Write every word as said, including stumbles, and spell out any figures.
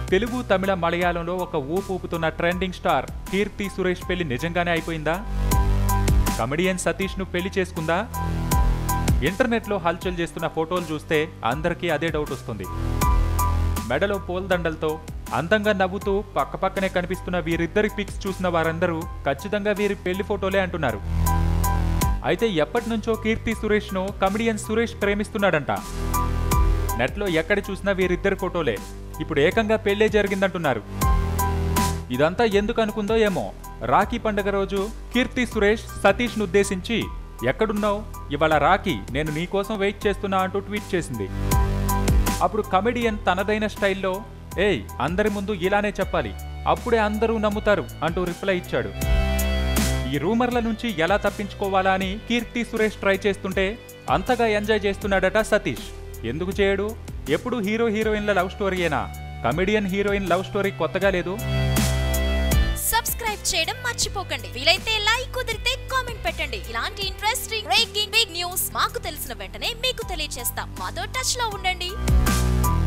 తెలుగు, తమిళ, మలయాళంలో ఒక ఊపు ఊపుతున్న ట్రెండింగ్ స్టార్ కీర్తి సురేష్ పెళ్లి నిజంగానే అయిపోయిందా? కమెడియన్ సతీష్ ను పెళ్లి చేసుకుందా? ఇంటర్నెట్లో హల్చల్ చేస్తున్న ఫోటోలు చూస్తే అందరికీ అదే డౌట్ వస్తుంది. మెడలో పూలదండలతో అందంగా నవ్వుతూ పక్కపక్కనే కనిపిస్తున్న వీరిద్దరి పిక్స్ చూసిన వారందరూ ఖచ్చితంగా వీరి పెళ్లి ఫోటోలే అంటున్నారు. అయితే ఎప్పటి నుంచో కీర్తి సురేష్ ను కమెడియన్ సురేష్ ప్రేమిస్తున్నాడంట. నెట్లో ఎక్కడ చూసినా వీరిద్దరి ఫోటోలే. ఇప్పుడు ఏకంగా పెళ్లే జరిగిందంటున్నారు. ఇదంతా ఎందుకు అనుకుందో ఏమో. రాఖీ పండుగ రోజు కీర్తి సురేష్ సతీష్ ను ఉద్దేశించి, ఎక్కడున్నావు, ఇవాళ రాఖీ, నేను నీకోసం వెయిట్ చేస్తున్నా అంటూ ట్వీట్ చేసింది. అప్పుడు కమెడియన్ తనదైన స్టైల్లో, ఏయ్ అందరి ముందు ఇలానే చెప్పాలి, అప్పుడే అందరూ నమ్ముతారు అంటూ రిప్లై ఇచ్చాడు. ఈ రూమర్ల నుంచి ఎలా తప్పించుకోవాలా అని కీర్తి సురేష్ ట్రై చేస్తుంటే అంతగా ఎంజాయ్ చేస్తున్నాడట సతీష్. ఎందుకు చేయడు? ఎప్పుడు హీరో హీరోయిన్ల లవ్ స్టోరీయేనా? కమెడియన్ హీరోయిన్ లవ్ స్టోరీ కొత్తగా లేదు. సబ్స్క్రైబ్ చేయడం మర్చిపోకండి. వీలైతే లైక్, కుదిరితే కామెంట్ పెట్టండి. ఇలాంటి ఇంట్రెస్టింగ్ బ్రేకింగ్ బిగ్ న్యూస్ మాకు తెలిసిన వెంటనే మీకు తెలియజేస్తాం. మాతో టచ్ లో ఉండండి.